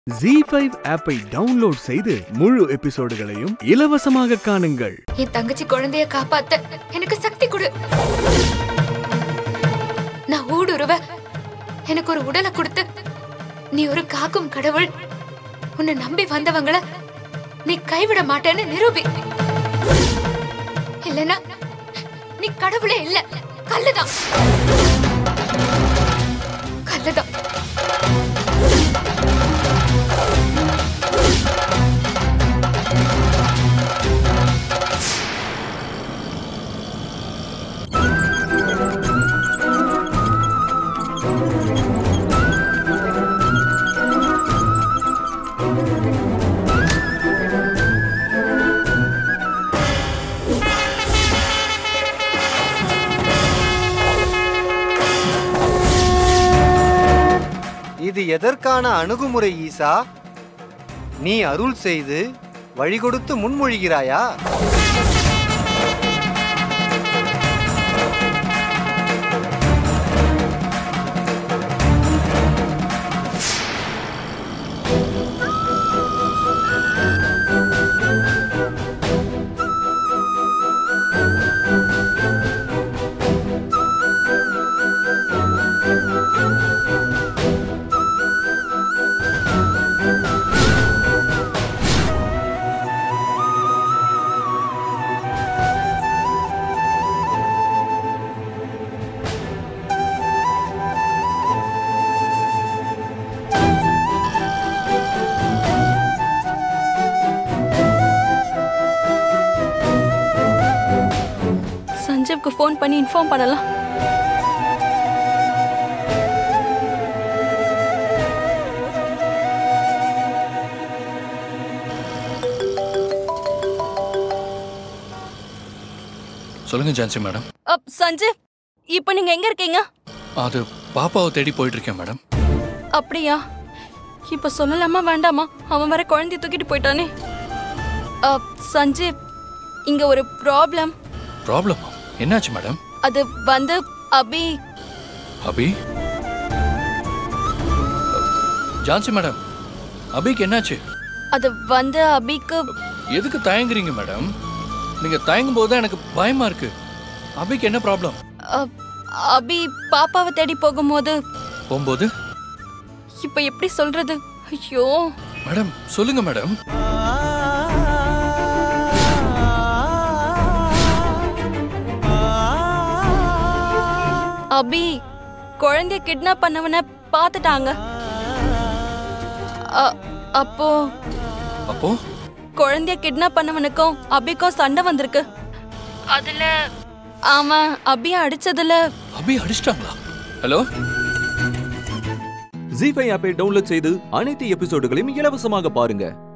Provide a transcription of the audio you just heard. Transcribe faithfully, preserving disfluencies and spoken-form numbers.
ஜீ five ஆப்பை download செய்து முழு எபிசோடுகளையும் இலவசமாக காணுங்கள். என் தங்கச்சி குழந்தைய காப்பாத்த எனக்கு சக்தி கொடு. நான் ஊடுருவ எனக்கு ஒரு உடலை கொடுத்து நீ ஒரு காக்கும் கடவுள், உன்னை நம்பி வந்தவங்கள நீ கைவிட மாட்டேன்னு நிரூபி. இல்லனா நீ கடவுளே இல்ல, கல்லுதான் கல்லுதான். இது எதற்கான அணுகுமுறை ஈசா? நீ அருள் செய்து வழி கொடுத்து முன்மொழிகிறாயா? சஞ்சீவ்க்கு ஃபோன் பண்ணி இன்ஃபார்ம் பண்ணலாம். சொல்லுங்க ஜான்சி மேடம். சஞ்சீவ், இப்போ நீங்க எங்க இருக்கீங்க? அது பாப்பாவை தேடி போயிட்டு இருக்கேன் மேடம். அப்படியா? இப்ப சொல்லலாமா வேண்டாமா? அவன் வர குழந்தைய தூக்கிட்டு போயிட்டானே. சஞ்சீவ், இங்க ஒரு ப்ராப்ளம். ப்ராப்ளமா? என்னாச்சு மேடம்? அது வந்து அபி. அபி? ஜான்சி மேடம், அபிக்கு என்னாச்சு? அது வந்து அபிக்கு. எதுக்கு தயங்குறீங்க மேடம்? நீங்க தயங்கும் போது எனக்கு பயமா இருக்கு. அபிக்கு என்ன ப்ராப்ளம்? அபி பாப்பாவை தேடி போகும்போது போகும்போது இப்ப எப்படி சொல்றது? ஐயோ மேடம், சொல்லுங்க மேடம். அபி குழந்தைய கிட்னாப் பண்ணவன பாத்துட்டாங்க. அப்போ அப்போ குழந்தைய கிட்னாப் பண்ணவனுக்கும் அபிக்கும் சண்டை வந்திருக்கு. அதுல அவன் அபிய அடிச்சதுல. அபி அடிச்சிட்டாங்களா? ஹலோ, ஜீ ஃபைவ் ஆப்பை டவுன்லோட் செய்து அனைத்து எபிசோடுகளையும் இலவசமாக பாருங்க.